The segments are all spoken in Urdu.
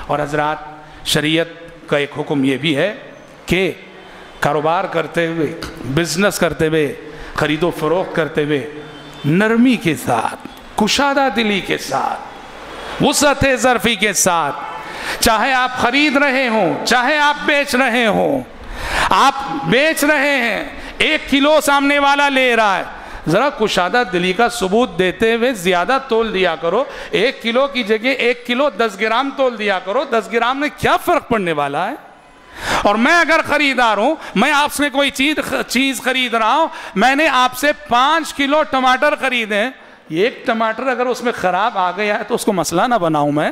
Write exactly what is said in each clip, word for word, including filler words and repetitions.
اور حضرات شریعت کا ایک حکم یہ بھی ہے کہ کاروبار کرتے ہوئے، بزنس کرتے ہوئے، خرید و فروخت کرتے ہوئے نرمی کے ساتھ، کشادہ دلی کے ساتھ، وسعت ظرفی کے ساتھ، چاہے آپ خرید رہے ہوں، چاہے آپ بیچ رہے ہوں، آپ بیچ رہے ہیں، ایک کلو سامنے والا لے رہا ہے، ذرا کشادہ دلی کا ثبوت دیتے ہوئے زیادہ تول دیا کرو. ایک کلو کی جگہ ایک کلو دس گرام تول دیا کرو. دس گرام میں کیا فرق پڑنے والا ہے؟ اور میں اگر خریدار ہوں، میں آپ سے کوئی چیز چیز خرید رہا ہوں، میں نے آپ سے پانچ کلو ٹماٹر خریدے، ایک ٹماٹر اگر اس میں خراب آ گیا ہے تو اس کو مسئلہ نہ بناؤں میں.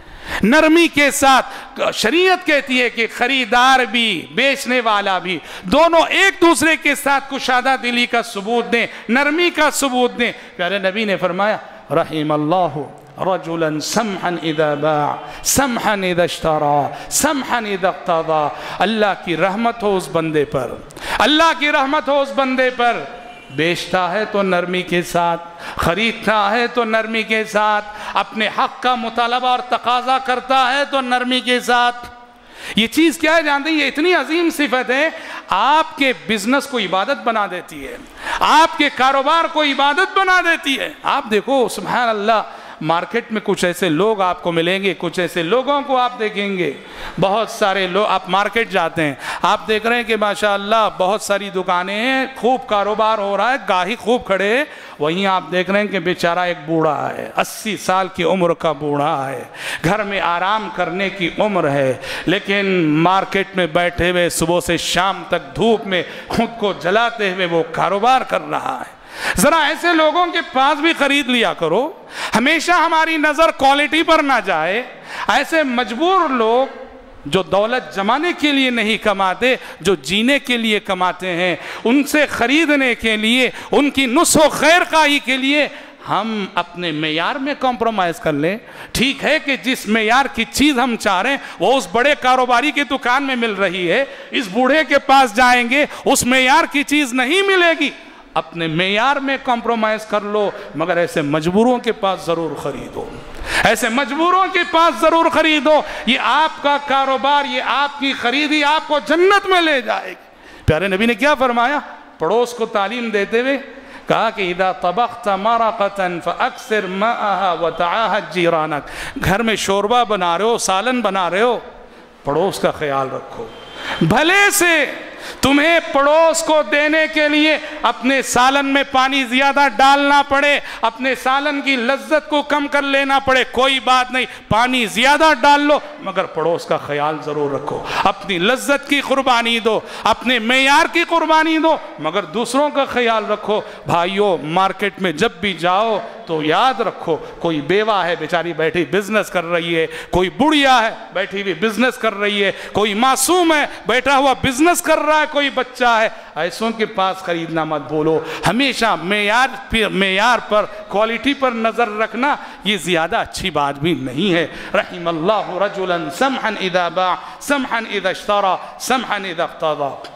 نرمی کے ساتھ شریعت کہتی ہے کہ خریدار بھی بیچنے والا بھی دونوں ایک دوسرے کے ساتھ کشادہ دلی کا ثبوت دیں، نرمی کا ثبوت دیں. پیارے نبی نے فرمایا رحم اللہ رجلا سمحا اذا باع سمحا اذا اشترى سمحا اذا اقتضى. اللہ کی رحمت ہو اس بندے پر، اللہ کی رحمت ہو اس بندے پر. بیچتا ہے تو نرمی کے ساتھ، خریدتا ہے تو نرمی کے ساتھ، اپنے حق کا مطالبہ اور تقاضا کرتا ہے تو نرمی کے ساتھ. یہ چیز کیا ہے جانتے ہیں؟ یہ اتنی عظیم صفت ہے، آپ کے بزنس کو عبادت بنا دیتی ہے، آپ کے کاروبار کو عبادت بنا دیتی ہے. آپ دیکھو سبحان اللہ، مارکیٹ میں کچھ ایسے لوگ آپ کو ملیں گے، کچھ ایسے لوگوں کو آپ دیکھیں گے. بہت سارے لوگ، آپ مارکیٹ جاتے ہیں، آپ دیکھ رہے ہیں کہ ماشاءاللہ بہت ساری دکانیں ہیں، خوب کاروبار ہو رہا ہے، گاہک خوب کھڑے ہیں. وہیں آپ دیکھ رہے ہیں کہ بیچارہ ایک بوڑھا ہے، اسی سال کی عمر کا بوڑھا ہے، گھر میں آرام کرنے کی عمر ہے، لیکن مارکیٹ میں بیٹھے ہوئے صبح سے شام تک دھوپ میں خود کو جلاتے ہوئے وہ کاروبار کر رہا ہے. ذرا ایسے لوگوں کے پاس بھی خرید لیا کرو. ہمیشہ ہماری نظر کوالٹی پر نہ جائے. ایسے مجبور لوگ جو دولت جمانے کے لیے نہیں کماتے، جو جینے کے لیے کماتے ہیں، ان سے خریدنے کے لیے، ان کی نصح و خیر خواہی کے لیے ہم اپنے معیار میں کمپرومائز کر لیں. ٹھیک ہے کہ جس معیار کی چیز ہم چاہ رہے ہیں وہ اس بڑے کاروباری کی دکان میں مل رہی ہے، اس بوڑھے کے پاس جائیں گے اس معیار کی چیز نہیں ملے گی. اپنے معیار میں کمپرومائز کر لو، مگر ایسے مجبوروں کے پاس ضرور خریدو، ایسے مجبوروں کے پاس ضرور خریدو. یہ آپ کا کاروبار، یہ آپ کی خریدی آپ کو جنت میں لے جائے گی. پیارے نبی نے کیا فرمایا؟ پڑوس کو تعلیم دیتے ہوئے کہا کہ اذا طبخت مرقة فاکثر ماءها وتعاهد جیرانک. گھر میں شوربہ بنا رہے ہو، سالن بنا رہے ہو، پڑوس کا خیال رکھو. بھلے سے تمہیں پڑوس کو دینے کے لیے اپنے سالن میں پانی زیادہ ڈالنا پڑے، اپنے سالن کی لذت کو کم کر لینا پڑے، کوئی بات نہیں، پانی زیادہ ڈال لو، مگر پڑوس کا خیال ضرور رکھو. اپنی لذت کی قربانی دو، اپنے معیار کی قربانی دو، مگر دوسروں کا خیال رکھو. بھائیو، مارکیٹ میں جب بھی جاؤ تو یاد رکھو، کوئی بیوہ ہے بیچاری بیٹھی بزنس کر رہی ہے، کوئی بڑھیا ہے بیٹھی ہوئی بزنس کر رہی ہے، کوئی معصوم ہے بیٹھا ہوا بزنس کر رہا ہے، کوئی بچہ ہے. ایسوں کے پاس خریدنا مت بولو. ہمیشہ معیار معیار پر، کوالٹی پر نظر رکھنا یہ زیادہ اچھی بات بھی نہیں ہے. رحم اللہ رجلا سمحا اذا باع سمحا اذا اشترى سمحا اذا اقتضى.